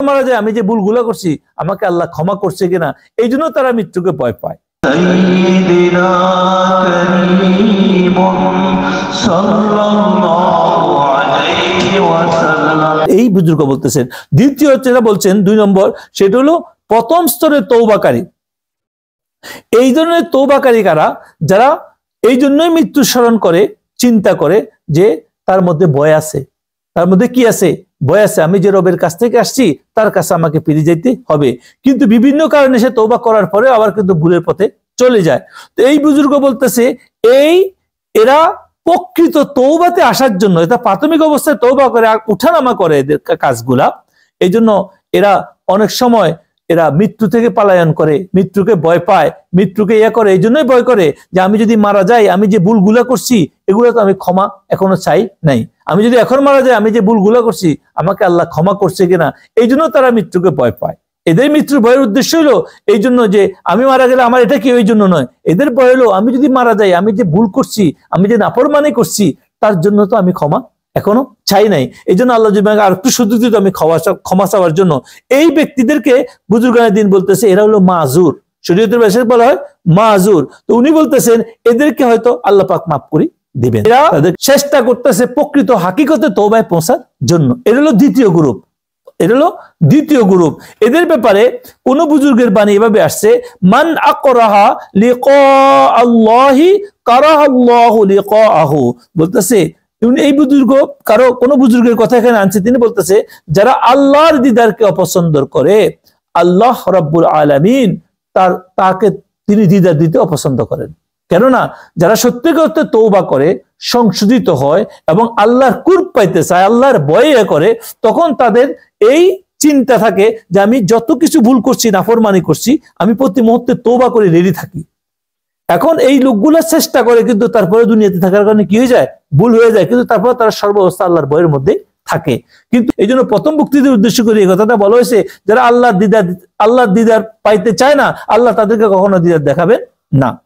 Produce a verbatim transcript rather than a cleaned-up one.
মারা যায় আমি যে ভুলগুলো করছি আমাকে আল্লাহ ক্ষমা করছে কিনা, এই জন্য তারা মৃত্যুকে ভয় পায়। এই বুজুর্গ বলতেছেন। দ্বিতীয় যেটা বলছেন দুই নম্বর, সেটা হলো প্রথম স্তরের তওবাকারী। এই ধরনের তওবাকারী কারা? যারা এই জন্যই মৃত্যু স্মরণ করে, চিন্তা করে যে তার মধ্যে ভয় আছে, তার মধ্যে কি আছে? ভয় আছে, আমি যে রবের কাছ থেকে আসছি তার কাছে আমাকে ফিরে যেতে হবে, কিন্তু বিভিন্ন কারণে সে তওবা করার পরে আবার কিন্তু ভুলের পথে চলে যায়। তো এই বুজুর্গ বলতেছে এই এরা প্রকৃত তওবাতে আসার জন্য, এটা প্রাথমিক অবস্থায় তওবা করে উঠানামা করে এদের কাজগুলা, এই জন্য এরা অনেক সময় এরা মৃত্যু থেকে পলায়ন করে, মৃত্যুকে ভয় পায়, মৃত্যুকে ইয়ে করে। এই জন্যই ভয় করে যে আমি যদি মারা যাই, আমি যে ভুলগুলা করছি এগুলো তো আমি ক্ষমা এখনো চাই নাই, আমি যদি এখন মারা যাই আমি যে ভুলগুলা করছি আমাকে আল্লাহ ক্ষমা করছে কিনা, এই জন্য তারা মৃত্যুকে ভয় পায়। এদের মৃত্যুর ভয়ের উদ্দেশ্য হলো এই জন্য যে আমি মারা গেলে আমার এটা কি, ওই জন্য নয়। এদের ভয় হলো আমি যদি মারা যাই, আমি যে ভুল করছি, আমি যে নাফরমানি করছি, তার জন্য তো আমি ক্ষমা এখনো চাই নাই। এই জন্য আল্লাহ যদি আর একটু সুযোগ দিত আমি ক্ষমা ক্ষমা চাওয়ার জন্য। এই ব্যক্তিদেরকে বুজুর্গানে দিন বলতেছে এরা হলো মাজুর, শরীয়তের ভাষায় বলা হয় মাজুর। তো উনি বলতেছেন এদেরকে হয়তো আল্লাহ পাক মাফ করে দিবেন। এরা তাদের চেষ্টা করতেছে প্রকৃত হাকিকতে তওবায় পৌঁছার জন্য। এটা হলো দ্বিতীয় গ্রুপ, এটা হলো দ্বিতীয় গ্রুপ। এদের ব্যাপারে কোন বুজুর্গের বাণী এভাবে আসছে, মান আকরাহা লিকা আল্লাহি কারাহাল্লাহু লিকাহু। বলতেছে এই বুজুর্গ কারো কোন বুজুর্গের কথা এখানে আনছে, তিনি বলতেছে যারা আল্লাহর দিদারকে অপছন্দ করে, আল্লাহ রাব্বুল আলামিন তার তাকে তিনি দিদার দিতে অপছন্দ করেন। কেননা যারা সত্যিকার অর্থে তওবা করে, সংশোধিত হয় এবং আল্লাহর কুরব পাইতে চায়, আল্লাহর ভয়ে করে, তখন তাদের এই চিন্তা থাকে যে আমি যত কিছু ভুল করছি, নাফরমানি করছি, আমি প্রতি মুহূর্তে তওবা করে রেডি থাকি। এখন এই লোকগুলা চেষ্টা করে, কিন্তু তারপরে দুনিয়াতে থাকার কারণে কি হয়ে যায়, ভুল হয়ে যায়, কিন্তু তারপরে তারা সর্বাবস্থা আল্লাহর ভয়ের মধ্যে থাকে। কিন্তু এই জন্য প্রথম বক্তৃতার উদ্দেশ্য করে এই কথাটা বলা হয়েছে, যারা আল্লাহর দিদার আল্লাহর দিদার পাইতে চায় না, আল্লাহ তাদেরকে কখনো দিদার দেখাবেন না।